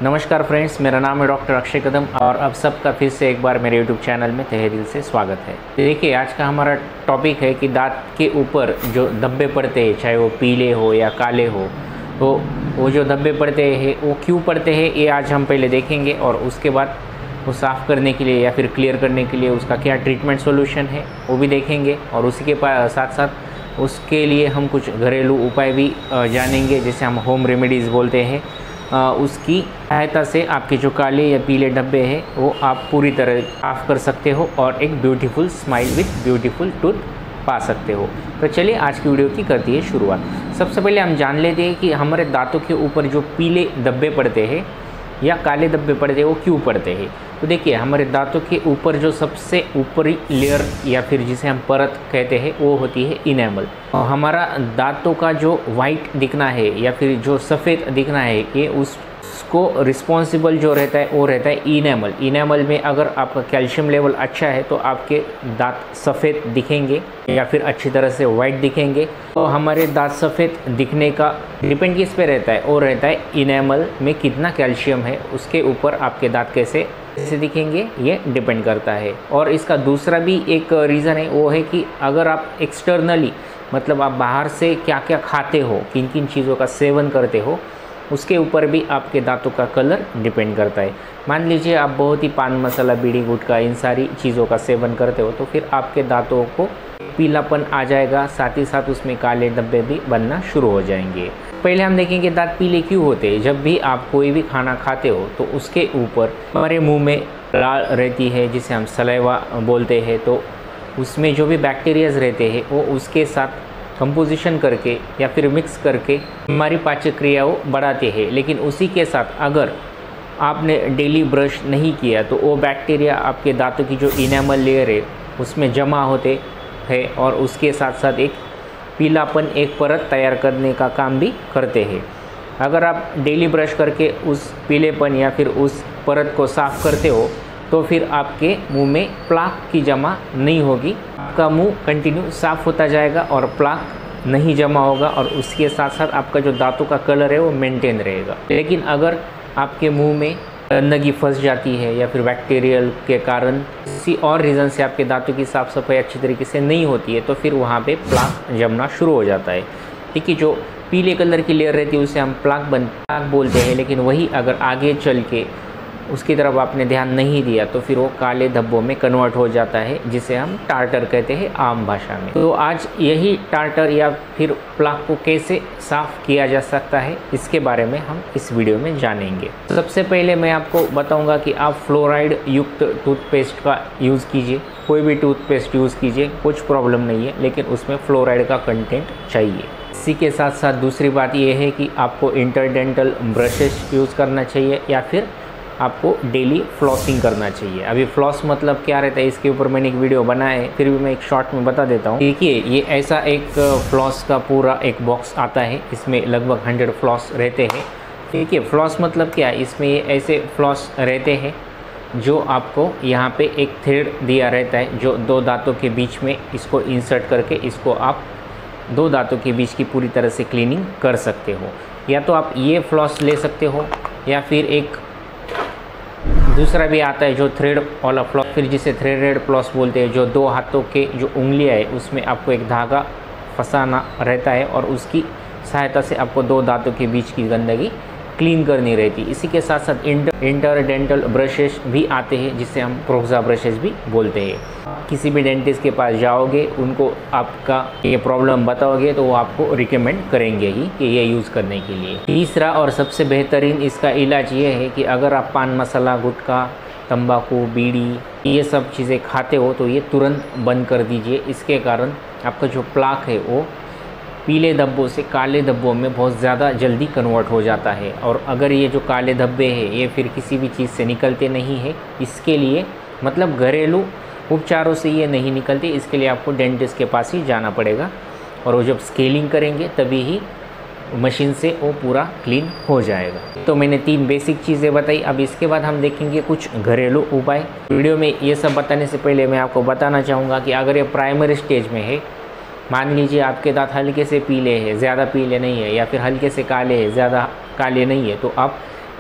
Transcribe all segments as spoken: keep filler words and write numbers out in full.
नमस्कार फ्रेंड्स, मेरा नाम है डॉक्टर अक्षय कदम और अब सबका फिर से एक बार मेरे यूट्यूब चैनल में तहे दिल से स्वागत है। देखिए, आज का हमारा टॉपिक है कि दांत के ऊपर जो धब्बे पड़ते हैं, चाहे वो पीले हो या काले हो, तो वो जो धब्बे पड़ते हैं वो क्यों पड़ते हैं, ये आज हम पहले देखेंगे और उसके बाद वो साफ़ करने के लिए या फिर क्लियर करने के लिए उसका क्या ट्रीटमेंट सॉल्यूशन है वो भी देखेंगे। और उसी के साथ साथ उसके लिए हम कुछ घरेलू उपाय भी जानेंगे, जिसे हम होम रेमेडीज़ बोलते हैं। उसकी सहायता से आपके जो काले या पीले धब्बे हैं वो आप पूरी तरह साफ कर सकते हो और एक beautiful smile with beautiful tooth पा सकते हो। तो चलिए आज की वीडियो की करती है शुरुआत। सबसे पहले हम जान लेते हैं कि हमारे दांतों के ऊपर जो पीले धब्बे पड़ते हैं या काले धब्बे पड़ते हैं वो क्यों पड़ते हैं। तो देखिए, हमारे दांतों के ऊपर जो सबसे ऊपरी लेयर या फिर जिसे हम परत कहते हैं वो होती है इनेमल। और हमारा दांतों का जो वाइट दिखना है या फिर जो सफ़ेद दिखना है, ये उस उसको रिस्पॉन्सिबल जो रहता है वो रहता है इनेमल। इनेमल में अगर आपका कैल्शियम लेवल अच्छा है तो आपके दांत सफ़ेद दिखेंगे या फिर अच्छी तरह से वाइट दिखेंगे। तो हमारे दांत सफ़ेद दिखने का डिपेंड किस पे रहता है, वो रहता है इनेमल में कितना कैल्शियम है, उसके ऊपर आपके दांत कैसे कैसे दिखेंगे ये डिपेंड करता है। और इसका दूसरा भी एक रीज़न है, वो है कि अगर आप एक्सटर्नली मतलब आप बाहर से क्या क्या खाते हो, किन किन चीज़ों का सेवन करते हो, उसके ऊपर भी आपके दांतों का कलर डिपेंड करता है। मान लीजिए आप बहुत ही पान मसाला, बीड़ी, गुटखा, इन सारी चीज़ों का सेवन करते हो तो फिर आपके दांतों को पीलापन आ जाएगा, साथ ही साथ उसमें काले धब्बे भी बनना शुरू हो जाएंगे। पहले हम देखेंगे दांत पीले क्यों होते हैं। जब भी आप कोई भी खाना खाते हो तो उसके ऊपर हमारे मुंह में लाल रहती है, जिसे हम सलाइवा बोलते हैं। तो उसमें जो भी बैक्टीरियाज रहते हैं वो उसके साथ कंपोजिशन करके या फिर मिक्स करके हमारी पाचक क्रिया को बढ़ाते हैं। लेकिन उसी के साथ अगर आपने डेली ब्रश नहीं किया तो वो बैक्टीरिया आपके दांतों की जो इनेमल लेयर है उसमें जमा होते हैं और उसके साथ साथ एक पीलापन, एक परत तैयार करने का काम भी करते हैं। अगर आप डेली ब्रश करके उस पीलेपन या फिर उस परत को साफ़ करते हो तो फिर आपके मुंह में प्लाक की जमा नहीं होगी, आपका मुंह कंटिन्यू साफ़ होता जाएगा और प्लाक नहीं जमा होगा और उसके साथ साथ आपका जो दांतों का कलर है वो मेंटेन रहेगा। लेकिन अगर आपके मुंह में गंदगी फंस जाती है या फिर बैक्टीरियल के कारण किसी और रीज़न से आपके दांतों की साफ़ सफाई अच्छी तरीके से नहीं होती है तो फिर वहाँ पे प्लाक जमना शुरू हो जाता है। ठीक है, जो पीले कलर की लेयर रहती है उसे हम प्लाक बन प्लाक बोलते हैं। लेकिन वही अगर आगे चल के उसकी तरफ आपने ध्यान नहीं दिया तो फिर वो काले धब्बों में कन्वर्ट हो जाता है, जिसे हम टार्टर कहते हैं आम भाषा में। तो आज यही टार्टर या फिर प्लाक को कैसे साफ़ किया जा सकता है इसके बारे में हम इस वीडियो में जानेंगे। सबसे पहले मैं आपको बताऊंगा कि आप फ्लोराइड युक्त टूथपेस्ट का यूज़ कीजिए। कोई भी टूथपेस्ट यूज़ कीजिए, कुछ प्रॉब्लम नहीं है, लेकिन उसमें फ्लोराइड का कंटेंट चाहिए। इसी के साथ साथ दूसरी बात यह है कि आपको इंटरडेंटल ब्रशेस यूज़ करना चाहिए या फिर आपको डेली फ्लॉसिंग करना चाहिए। अभी फ्लॉस मतलब क्या रहता है इसके ऊपर मैंने एक वीडियो बनाया है, फिर भी मैं एक शॉर्ट में बता देता हूँ। देखिए, ये ऐसा एक फ्लॉस का पूरा एक बॉक्स आता है, इसमें लगभग हंड्रेड फ्लॉस रहते हैं। देखिए, फ्लॉस मतलब क्या है, इसमें ये ऐसे फ्लॉस रहते हैं जो आपको यहाँ पे एक थ्रेड दिया रहता है जो दो दांतों के बीच में इसको इंसर्ट करके इसको आप दो दांतों के बीच की पूरी तरह से क्लीनिंग कर सकते हो। या तो आप ये फ्लॉस ले सकते हो या फिर एक दूसरा भी आता है जो थ्रेड वाला फ्लॉस, फिर जिसे थ्रेडेड फ्लॉस बोलते हैं, जो दो हाथों के जो उंगलियां है उसमें आपको एक धागा फंसाना रहता है और उसकी सहायता से आपको दो दांतों के बीच की गंदगी क्लीन करनी रहती है। इसी के साथ साथ इंटर इंटरडेंटल ब्रशेस भी आते हैं, जिसे हम प्रोक्सा ब्रशेस भी बोलते हैं। किसी भी डेंटिस्ट के पास जाओगे, उनको आपका ये प्रॉब्लम बताओगे तो वो आपको रिकमेंड करेंगे ही कि ये यूज़ करने के लिए। तीसरा और सबसे बेहतरीन इसका इलाज ये है कि अगर आप पान मसाला, गुटखा, तंबाकू, बीड़ी ये सब चीज़ें खाते हो तो ये तुरंत बंद कर दीजिए। इसके कारण आपका जो प्लाक है वो पीले धब्बों से काले धब्बों में बहुत ज़्यादा जल्दी कन्वर्ट हो जाता है। और अगर ये जो काले धब्बे हैं ये फिर किसी भी चीज़ से निकलते नहीं है, इसके लिए मतलब घरेलू उपचारों से ये नहीं निकलते, इसके लिए आपको डेंटिस्ट के पास ही जाना पड़ेगा और वो जब स्केलिंग करेंगे तभी ही मशीन से वो पूरा क्लीन हो जाएगा। तो मैंने तीन बेसिक चीज़ें बताई। अब इसके बाद हम देखेंगे कुछ घरेलू उपाय। वीडियो में ये सब बताने से पहले मैं आपको बताना चाहूँगा कि अगर ये प्राइमरी स्टेज में है, मान लीजिए आपके दांत हल्के से पीले हैं, ज़्यादा पीले नहीं है, या फिर हल्के से काले हैं, ज़्यादा काले नहीं है, तो आप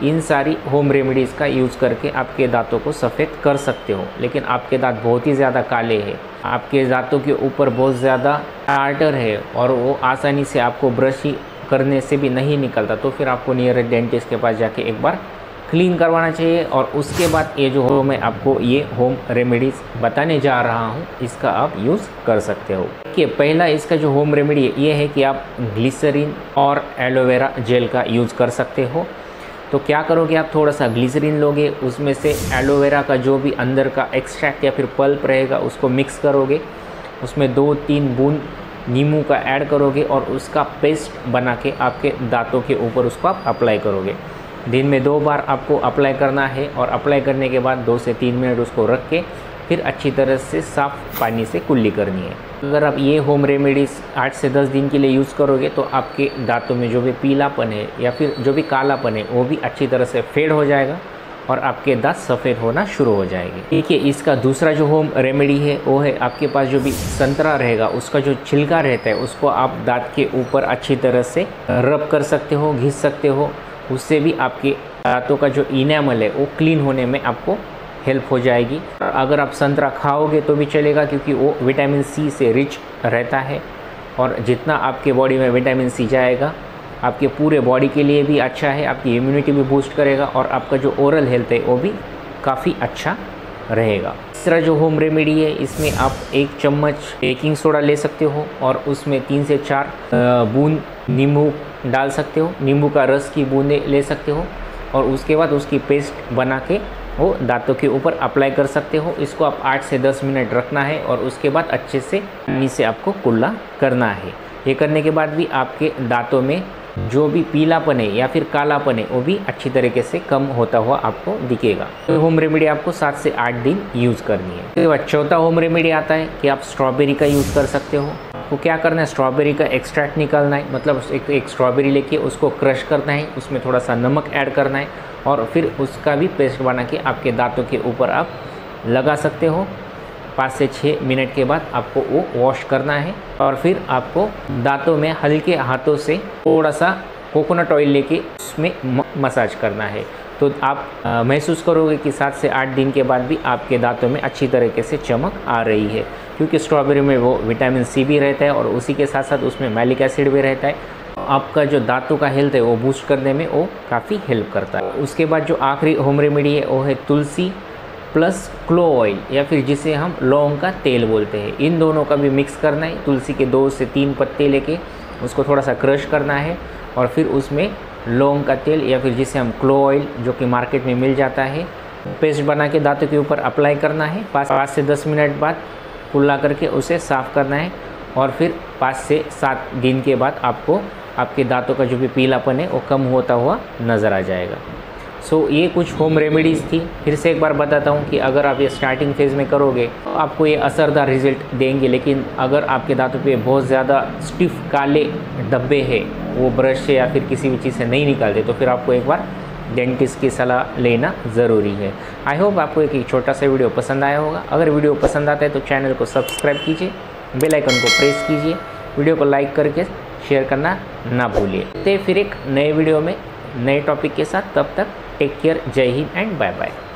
इन सारी होम रेमेडीज़ का यूज़ करके आपके दांतों को सफ़ेद कर सकते हो। लेकिन आपके दांत बहुत ही ज़्यादा काले हैं, आपके दांतों के ऊपर बहुत ज़्यादा टार्टर है और वो आसानी से आपको ब्रश करने से भी नहीं निकलता, तो फिर आपको नियर डेंटिस्ट के पास जाके एक बार क्लीन करवाना चाहिए। और उसके बाद ये जो हो मैं आपको ये होम रेमेडीज़ बताने जा रहा हूँ, इसका आप यूज़ कर सकते हो। कि पहला इसका जो होम रेमेडी है ये है कि आप ग्लिसरीन और एलोवेरा जेल का यूज़ कर सकते हो। तो क्या करोगे, आप थोड़ा सा ग्लिसरीन लोगे, उसमें से एलोवेरा का जो भी अंदर का एक्सट्रैक्ट या फिर पल्प रहेगा उसको मिक्स करोगे, उसमें दो तीन बूंद नींबू का ऐड करोगे और उसका पेस्ट बना के आपके दांतों के ऊपर उसको आप अप्लाई करोगे। दिन में दो बार आपको अप्लाई करना है और अप्लाई करने के बाद दो से तीन मिनट उसको रख के फिर अच्छी तरह से साफ़ पानी से कुल्ली करनी है। अगर आप ये होम रेमेडीज़ आठ से दस दिन के लिए यूज़ करोगे तो आपके दांतों में जो भी पीलापन है या फिर जो भी कालापन है वो भी अच्छी तरह से फेड हो जाएगा और आपके दांत सफ़ेद होना शुरू हो जाएंगे। देखिए, इसका दूसरा जो होम रेमेडी है वो है आपके पास जो भी संतरा रहेगा उसका जो छिलका रहता है उसको आप दांत के ऊपर अच्छी तरह से रब कर सकते हो, घिस सकते हो। उससे भी आपके दांतों का जो इनेमल है वो क्लीन होने में आपको हेल्प हो जाएगी। अगर आप संतरा खाओगे तो भी चलेगा, क्योंकि वो विटामिन सी से रिच रहता है और जितना आपके बॉडी में विटामिन सी जाएगा आपके पूरे बॉडी के लिए भी अच्छा है, आपकी इम्यूनिटी भी बूस्ट करेगा और आपका जो ओरल हेल्थ है वो भी काफ़ी अच्छा रहेगा। तीसरा जो होम रेमेडी है इसमें आप एक चम्मच बेकिंग सोडा ले सकते हो और उसमें तीन से चार बूंद नींबू डाल सकते हो, नींबू का रस की बूंदें ले सकते हो और उसके बाद उसकी पेस्ट बना के वो दांतों के ऊपर अप्लाई कर सकते हो। इसको आप आठ से दस मिनट रखना है और उसके बाद अच्छे से पानी से आपको कुल्ला करना है। ये करने के बाद भी आपके दांतों में जो भी पीलापन है या फिर कालापन है वो भी अच्छी तरीके से कम होता हुआ आपको दिखेगा। तो होम रेमेडी आपको सात से आठ दिन यूज़ करनी है। उसके बाद चौथा होम रेमेडी आता है कि आप स्ट्रॉबेरी का यूज़ कर सकते हो। आपको क्या करना है, स्ट्रॉबेरी का एक्सट्रैक्ट निकालना है, मतलब एक एक स्ट्रॉबेरी लेके उसको क्रश करना है, उसमें थोड़ा सा नमक ऐड करना है और फिर उसका भी पेस्ट बना के आपके दांतों के ऊपर आप लगा सकते हो। पाँच से छः मिनट के बाद आपको वो वॉश करना है और फिर आपको दांतों में हल्के हाथों से थोड़ा सा कोकोनट ऑयल लेके उसमें मसाज करना है। तो आप आ, महसूस करोगे कि सात से आठ दिन के बाद भी आपके दांतों में अच्छी तरीके से चमक आ रही है, क्योंकि स्ट्रॉबेरी में वो विटामिन सी भी रहता है और उसी के साथ साथ उसमें मैलिक एसिड भी रहता है। आपका जो दांतों का हेल्थ है वो बूस्ट करने में वो काफ़ी हेल्प करता है। उसके बाद जो आखिरी होम रेमेडी है वो है तुलसी प्लस क्लो ऑयल या फिर जिसे हम लौंग का तेल बोलते हैं। इन दोनों का भी मिक्स करना है। तुलसी के दो से तीन पत्ते लेके उसको थोड़ा सा क्रश करना है और फिर उसमें लौंग का तेल या फिर जिसे हम क्लो ऑयल जो कि मार्केट में मिल जाता है पेस्ट बना के दांतों के ऊपर अप्लाई करना है। पाँच पाँच से दस मिनट बाद कुल्ला करके उसे साफ़ करना है और फिर पाँच से सात दिन के बाद आपको आपके दांतों का जो भी पीलापन है वो कम होता हुआ नज़र आ जाएगा। सो so, ये कुछ होम रेमेडीज़ थी। फिर से एक बार बताता हूँ कि अगर आप ये स्टार्टिंग फेज़ में करोगे तो आपको ये असरदार रिजल्ट देंगे, लेकिन अगर आपके दांतों पे बहुत ज़्यादा स्टिफ काले धब्बे हैं, वो ब्रश से या फिर किसी भी चीज़ से नहीं निकालते, तो फिर आपको एक बार डेंटिस्ट की सलाह लेना ज़रूरी है। आई होप आपको एक छोटा सा वीडियो पसंद आया होगा। अगर वीडियो पसंद आता है तो चैनल को सब्सक्राइब कीजिए, बेल आइकन को प्रेस कीजिए, वीडियो को लाइक करके शेयर करना ना भूलिए। तो फिर एक नए वीडियो में नए टॉपिक के साथ, तब तक टेक केयर, जय हिंद एंड बाय बाय।